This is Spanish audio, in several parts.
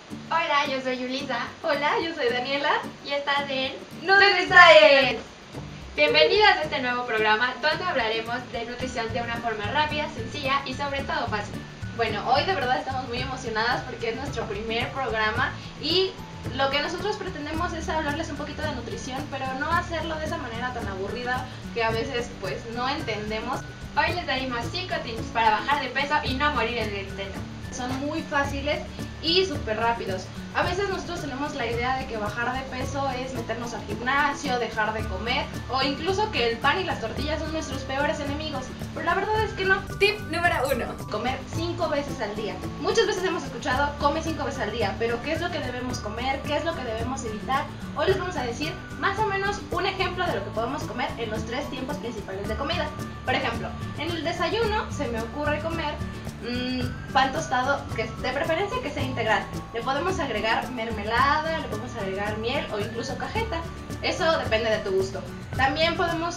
Hola, yo soy Yulisa. Hola, yo soy Daniela Y estás en NutriScience. Bienvenidas a este nuevo programa donde hablaremos de nutrición de una forma rápida, sencilla y sobre todo fácil. Bueno, hoy de verdad estamos muy emocionadas porque es nuestro primer programa y lo que nosotros pretendemos es hablarles un poquito de nutrición, pero no hacerlo de esa manera tan aburrida que a veces pues no entendemos. Hoy les daremos 5 tips para bajar de peso y no morir en el intento. Son muy fáciles y súper rápidos. A veces nosotros tenemos la idea de que bajar de peso es meternos al gimnasio, dejar de comer o incluso que el pan y las tortillas son nuestros peores enemigos. Pero la verdad es que no. Tip número 1. Comer 5 veces al día. Muchas veces hemos escuchado come 5 veces al día, pero ¿qué es lo que debemos comer? ¿Qué es lo que debemos evitar? Hoy les vamos a decir más o menos un ejemplo de lo que podemos comer en los 3 tiempos principales de comida. Por ejemplo, en el desayuno se me ocurre comer pan tostado, que de preferencia que sea integral. Le podemos agregar mermelada, le podemos agregar miel o incluso cajeta. Eso depende de tu gusto. También podemos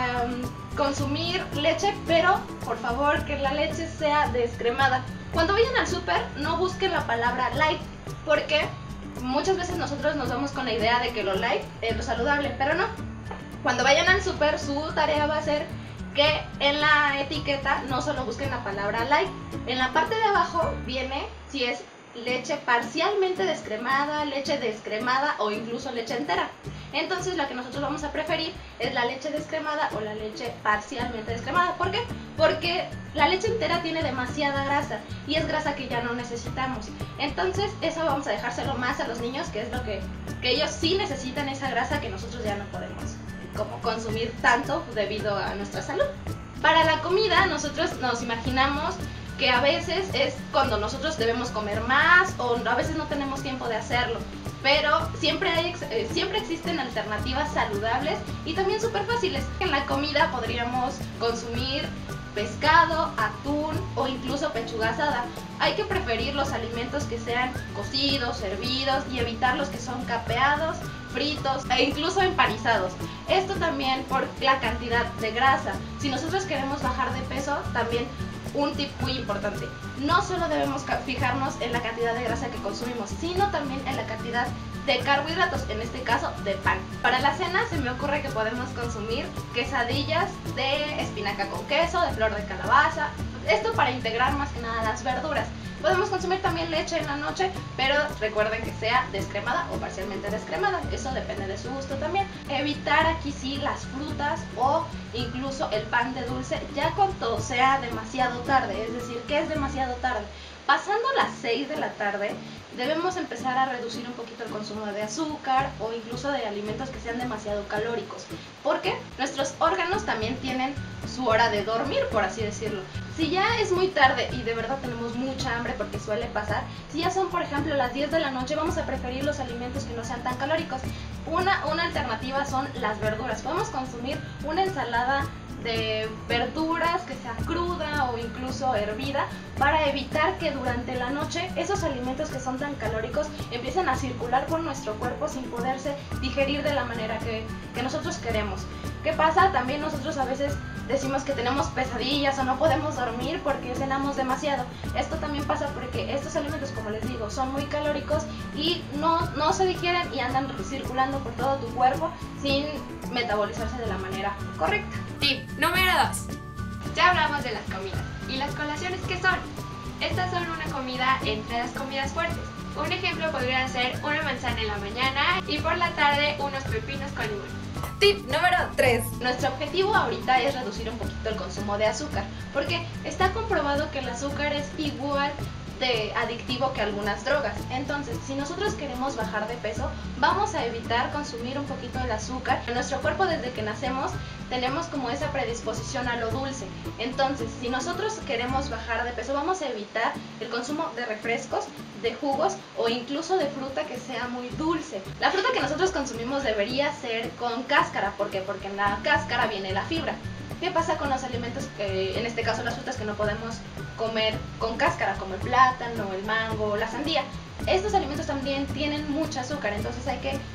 consumir leche, pero por favor que la leche sea descremada. Cuando vayan al súper, no busquen la palabra light, porque muchas veces nosotros nos vamos con la idea de que lo light es lo saludable, pero no. Cuando vayan al súper, su tarea va a ser que en la etiqueta no solo busquen la palabra light. En la parte de abajo viene si es leche parcialmente descremada, leche descremada o incluso leche entera. Entonces la que nosotros vamos a preferir es la leche descremada o la leche parcialmente descremada. ¿Por qué? Porque la leche entera tiene demasiada grasa y es grasa que ya no necesitamos. Entonces eso vamos a dejárselo más a los niños, que es lo que ellos sí necesitan, esa grasa que nosotros ya no podemos como consumir tanto debido a nuestra salud. Para la comida nosotros nos imaginamos que a veces es cuando nosotros debemos comer más o a veces no tenemos tiempo de hacerlo, pero siempre existen alternativas saludables y también súper fáciles. En la comida podríamos consumir pescado, atún o incluso pechuga asada. Hay que preferir los alimentos que sean cocidos, hervidos y evitar los que son capeados, fritos e incluso empanizados. Esto también por la cantidad de grasa. Si nosotros queremos bajar de peso, también un tip muy importante: no solo debemos fijarnos en la cantidad de grasa que consumimos, sino también en la cantidad de carbohidratos, en este caso de pan. Para la cena se me ocurre que podemos consumir quesadillas de espinaca con queso, de flor de calabaza, esto para integrar más que nada las verduras. Podemos consumir también leche en la noche, pero recuerden que sea descremada o parcialmente descremada, eso depende de su gusto también. Evitar aquí sí las frutas o incluso el pan de dulce ya cuando sea demasiado tarde, es decir, ¿qué es demasiado tarde? Pasando las 6 de la tarde debemos empezar a reducir un poquito el consumo de azúcar o incluso de alimentos que sean demasiado calóricos, porque nuestros órganos también tienen su hora de dormir, por así decirlo. Si ya es muy tarde y de verdad tenemos mucha hambre, porque suele pasar, si ya son por ejemplo las 10 de la noche, vamos a preferir los alimentos que no sean tan calóricos. Una alternativa son las verduras. Podemos consumir una ensalada de verduras que sea cruda o incluso hervida para evitar que durante la noche esos alimentos que son tan calóricos empiecen a circular por nuestro cuerpo sin poderse digerir de la manera que nosotros queremos. ¿Qué pasa? También nosotros a veces decimos que tenemos pesadillas o no podemos dormir porque cenamos demasiado. Esto también pasa porque estos alimentos, como les digo, son muy calóricos y no se digieren y andan circulando por todo tu cuerpo sin metabolizarse de la manera correcta. Tip número 2. Ya hablamos de las comidas. ¿Y las colaciones qué son? Estas son una comida entre las comidas fuertes. Un ejemplo podría ser una manzana en la mañana y por la tarde unos pepinos con limón. Tip número 3. Nuestro objetivo ahorita es reducir un poquito el consumo de azúcar, porque está comprobado que el azúcar es igual de adictivo que algunas drogas. Entonces, si nosotros queremos bajar de peso, vamos a evitar consumir un poquito del azúcar. En nuestro cuerpo, desde que nacemos, tenemos como esa predisposición a lo dulce. Entonces, si nosotros queremos bajar de peso, vamos a evitar el consumo de refrescos, de jugos o incluso de fruta que sea muy dulce. La fruta que nosotros consumimos debería ser con cáscara. ¿Por qué? Porque en la cáscara viene la fibra. ¿Qué pasa con los alimentos, en este caso las frutas que no podemos comer con cáscara, como el plátano, el mango, la sandía? Estos alimentos también tienen mucho azúcar, entonces hay que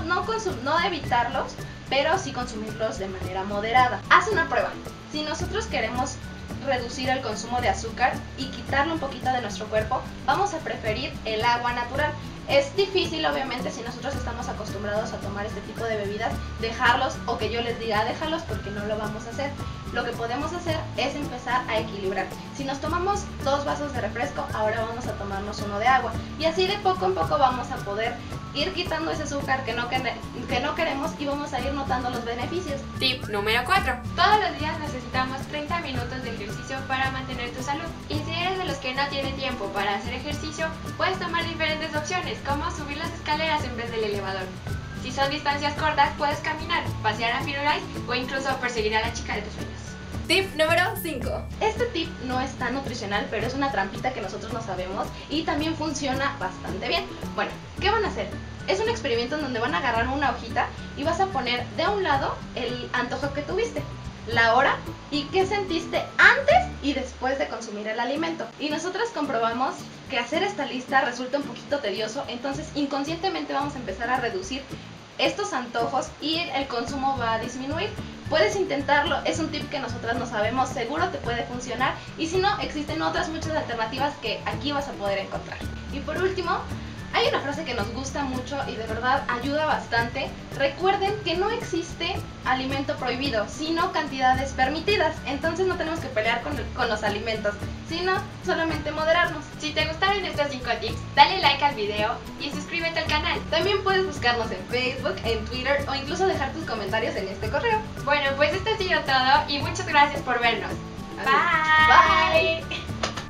no evitarlos, pero sí consumirlos de manera moderada. Haz una prueba. Si nosotros queremos reducir el consumo de azúcar y quitarlo un poquito de nuestro cuerpo, vamos a preferir el agua natural. Es difícil, obviamente, si nosotros estamos acostumbrados a tomar este tipo de bebidas, dejarlos o que yo les diga déjalos, porque no lo vamos a hacer. Lo que podemos hacer es empezar a equilibrar. Si nos tomamos 2 vasos de refresco, ahora vamos a tomarnos 1 de agua. Y así de poco en poco vamos a poder ir quitando ese azúcar que no queremos y vamos a ir notando los beneficios. Tip número 4. Todos los días necesitamos 30 minutos de ejercicio para mantener tu salud. Y si eres de los que no tiene tiempo para hacer ejercicio, puedes tomar diferentes opciones, como subir las escaleras en vez del elevador. Si son distancias cortas, puedes caminar, pasear a Firulais o incluso perseguir a la chica de tus sueños. Tip número 5. Este tip no es tan nutricional, pero es una trampita que nosotros no sabemos y también funciona bastante bien. Bueno, ¿qué van a hacer? Es un experimento en donde van a agarrar una hojita y vas a poner de un lado el antojo que tuviste, la hora y qué sentiste antes y después de consumir el alimento. Y nosotras comprobamos que hacer esta lista resulta un poquito tedioso, entonces inconscientemente vamos a empezar a reducir estos antojos y el consumo va a disminuir. Puedes intentarlo, es un tip que nosotras no sabemos, seguro te puede funcionar y si no, existen otras muchas alternativas que aquí vas a poder encontrar. Y por último, hay una frase que nos gusta mucho y de verdad ayuda bastante. Recuerden que no existe alimento prohibido, sino cantidades permitidas. Entonces no tenemos que pelear con los alimentos, sino solamente moderarnos. Si te gustaron estos 5 tips, dale like al video y suscríbete al canal. También puedes buscarnos en Facebook, en Twitter o incluso dejar tus comentarios en este correo. Bueno, pues esto ha sido todo y muchas gracias por vernos. Bye. Bye.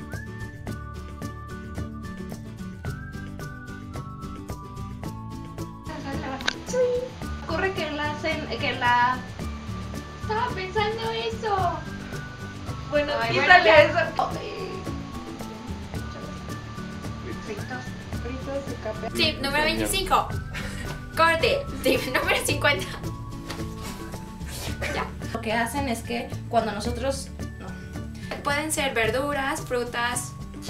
Ocurre que Estaba pensando eso. Bueno, Ay, y bueno, sale ya. eso. Fritos de café. Tip número 25. Corte. Tip número 50. Ya. Lo que hacen es que cuando nosotros Pueden ser verduras, frutas.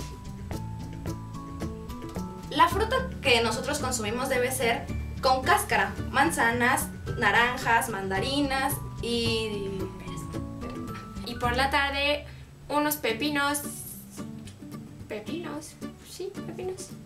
la fruta que nosotros consumimos debe ser con cáscara, manzanas, naranjas, mandarinas y Y por la tarde, unos pepinos. Sí, pepinos.